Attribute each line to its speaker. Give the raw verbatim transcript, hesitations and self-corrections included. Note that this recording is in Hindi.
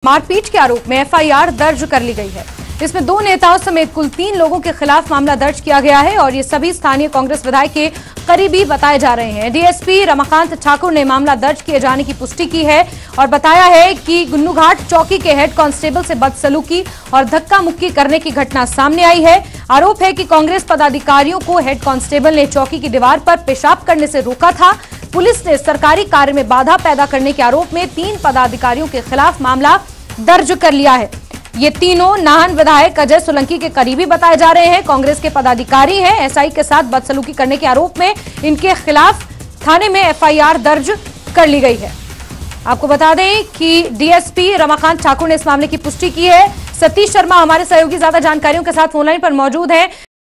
Speaker 1: मारपीट के आरोप में एफ आई आर दर्ज कर ली गई है। इसमें दो नेताओं समेत कुल तीन लोगों के खिलाफ मामला दर्ज किया गया है और ये सभी स्थानीय कांग्रेस विधायक के करीबी बताए जा रहे हैं। D S P Ramakant Thakur ने मामला दर्ज किए जाने की पुष्टि की है और बताया है कि गुन्नूघाट चौकी के हेड कांस्टेबल से बदसलूकी और धक्का मुक्की करने की घटना सामने आई है। आरोप है कि कांग्रेस पदाधिकारियों को हेड कांस्टेबल ने चौकी की दीवार पर पेशाब करने से रोका था। पुलिस ने सरकारी कार्य में बाधा पैदा करने के आरोप में तीन पदाधिकारियों के खिलाफ मामला दर्ज कर लिया है। ये तीनों नाहन विधायक अजय सोलंकी के करीबी बताए जा रहे हैं। कांग्रेस के पदाधिकारी हैं। एस आई के साथ बदसलूकी करने के आरोप में इनके खिलाफ थाने में एफ आई आर दर्ज कर ली गई है। आपको बता दें कि D S P Ramakant Thakur ने इस मामले की पुष्टि की है। सतीश शर्मा हमारे सहयोगी ज्यादा जानकारियों के साथ फोनलाइन पर मौजूद हैं।